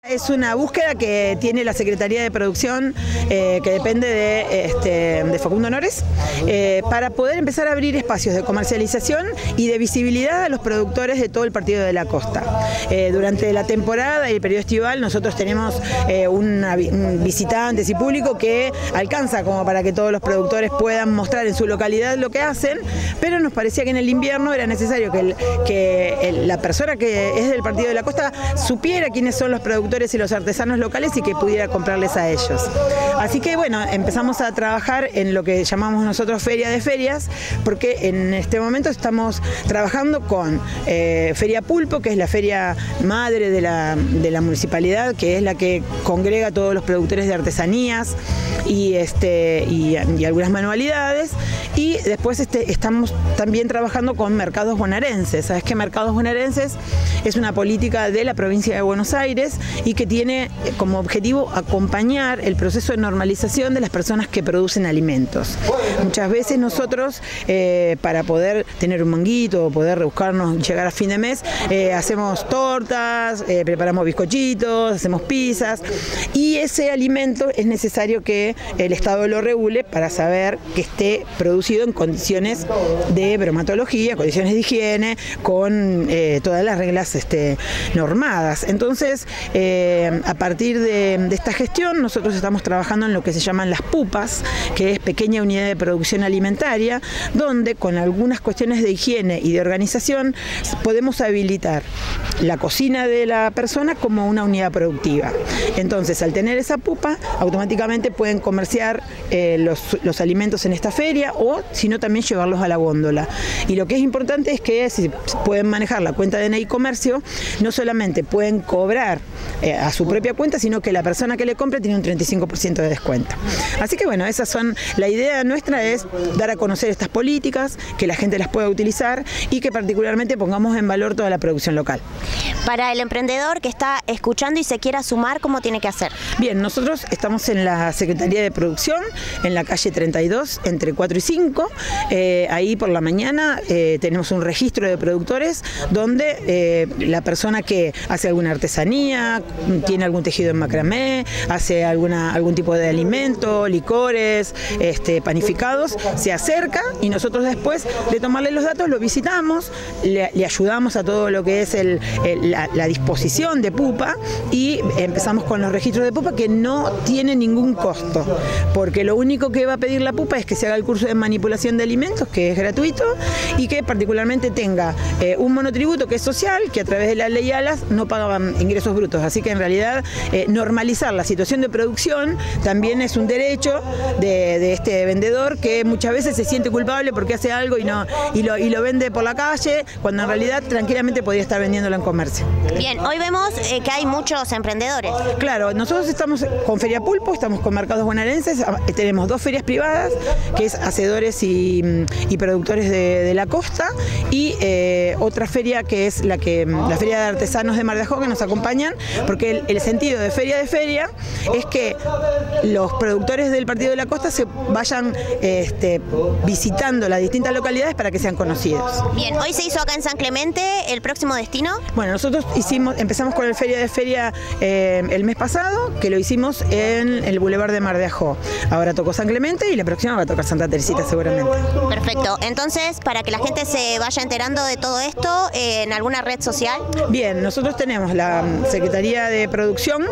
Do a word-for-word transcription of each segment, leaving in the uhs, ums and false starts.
Es una búsqueda que tiene la Secretaría de Producción, eh, que depende de, este, de Facundo Honores, eh, para poder empezar a abrir espacios de comercialización y de visibilidad a los productores de todo el Partido de la Costa. Eh, durante la temporada y el periodo estival nosotros tenemos eh, una, un visitantes y público que alcanza como para que todos los productores puedan mostrar en su localidad lo que hacen, pero nos parecía que en el invierno era necesario que, el, que el, la persona que es del Partido de la Costa supiera quiénes son los productores y los artesanos locales y que pudiera comprarles a ellos. Así que bueno, empezamos a trabajar en lo que llamamos nosotros Feria de Ferias, porque en este momento estamos trabajando con eh, Feria Pulpo, que es la feria madre de la, de la municipalidad, que es la que congrega a todos los productores de artesanías y, este, y, y algunas manualidades, y después este, estamos también trabajando con mercados bonaerenses. ¿Sabes qué? Mercados bonaerenses es una política de la provincia de Buenos Aires y que tiene como objetivo acompañar el proceso de normalización de las personas que producen alimentos. Muchas veces nosotros, eh, para poder tener un manguito o poder buscarnos, llegar a fin de mes, eh, hacemos tortas, eh, preparamos bizcochitos, hacemos pizzas, y ese alimento es necesario que el Estado lo regule para saber que esté producido en condiciones de bromatología, condiciones de higiene, con eh, todas las reglas este, normadas. Entonces, eh, Eh, a partir de, de esta gestión nosotros estamos trabajando en lo que se llaman las pupas, que es pequeña unidad de producción alimentaria, donde con algunas cuestiones de higiene y de organización podemos habilitar la cocina de la persona como una unidad productiva. Entonces, al tener esa pupa, automáticamente pueden comerciar eh, los, los alimentos en esta feria, o si no, también llevarlos a la góndola. Y lo que es importante es que si pueden manejar la cuenta de N I Comercio, no solamente pueden cobrar eh, a su propia cuenta, sino que la persona que le compre tiene un treinta y cinco por ciento de descuento. Así que bueno, esas son, la idea nuestra es dar a conocer estas políticas, que la gente las pueda utilizar y que particularmente pongamos en valor toda la producción local. Para el emprendedor que está escuchando y se quiera sumar, ¿cómo tiene que hacer? Bien, nosotros estamos en la Secretaría de Producción, en la calle treinta y dos, entre cuatro y cinco. Eh, ahí por la mañana eh, tenemos un registro de productores donde eh, la persona que hace alguna artesanía, tiene algún tejido en macramé, hace alguna, algún tipo de alimento, licores, este, panificados, se acerca y nosotros después de tomarle los datos lo visitamos, le, le ayudamos a todo lo que es el, el, la, la disposición de pupa, y empezamos con los registros de pupa, que no tiene ningún costo, porque lo único que va a pedir la pupa es que se haga el curso de manipulación de alimentos, que es gratuito, y que particularmente tenga eh, un monotributo que es social, que a través de la ley ALAS no pagaban ingresos brutos. Así que en realidad eh, normalizar la situación de producción también es un derecho de, de este vendedor, que muchas veces se siente culpable porque hace algo y, no, y, lo, y lo vende por la calle, cuando en realidad tranquilamente podría estar vendiéndolo en comercio. Bien, hoy vemos eh, que hay muchos emprendedores. Claro, nosotros estamos con Feria Pulpo, estamos con mercados bonaerenses, tenemos dos ferias privadas, que es hacedores y, y productores de, de la costa, y eh, otra feria que es la, que, la Feria de Artesanos de Mar de Ajó, que nos acompañan, porque el, el sentido de feria de feria es que los productores del Partido de la Costa se vayan este, visitando las distintas localidades para que sean conocidos. Bien, hoy se hizo acá en San Clemente. ¿El próximo destino? Bueno, nosotros hicimos, empezamos con el Feria de Feria eh, el mes pasado, que lo hicimos en el Boulevard de Mar de Ajó. Ahora tocó San Clemente y la próxima va a tocar Santa Teresita seguramente. Perfecto. Entonces, para que la gente se vaya enterando de todo esto, eh, ¿en alguna red social? Bien, nosotros tenemos la Secretaría de Producción,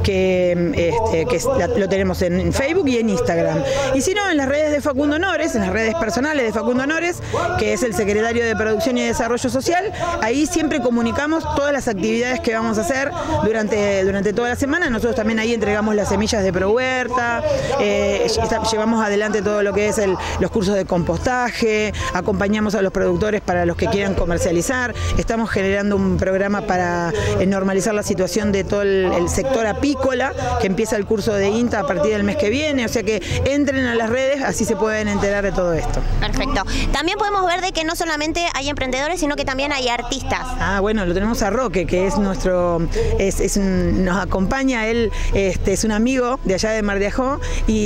que, este, que es, la, lo tenemos en Facebook y en Instagram. Y si no, en las redes de Facundo Honores, en las redes personales de Facundo Honores, que es el secretario de Producción y Desarrollo Social, ahí siempre comunicamos todas las actividades que vamos a hacer durante, durante toda la semana. Nosotros también ahí entregamos las semillas de ProHuerta, eh, llevamos adelante todo lo que es el, los cursos de compostaje, acompañamos a los productores para los que quieran comercializar, estamos generando un programa para eh, normalizar la situación de todo el, el sector apícola, que empieza el curso de INTA a partir del mes que viene, o sea que entren a las redes, así se pueden enterar de todo esto. Perfecto. También podemos ver de que no solamente hay emprendedores, sino que también hay artistas. Ah, bueno, lo tenemos a Roque, que es nuestro, es, es un, nos acompaña, él este, es un amigo de allá de Mar de Ajó,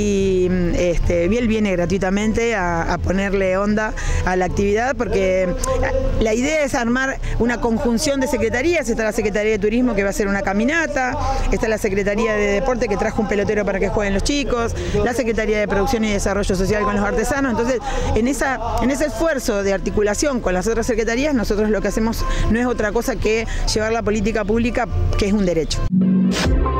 y este, él viene gratuitamente a, a ponerle onda a la actividad, porque la idea es armar una conjunción de secretarías. Está la Secretaría de Turismo, que va a ser una caminata caminata, está la Secretaría de Deporte que trajo un pelotero para que jueguen los chicos, la Secretaría de Producción y Desarrollo Social con los artesanos. Entonces, en, esa, en ese esfuerzo de articulación con las otras secretarías, nosotros lo que hacemos no es otra cosa que llevar la política pública, que es un derecho.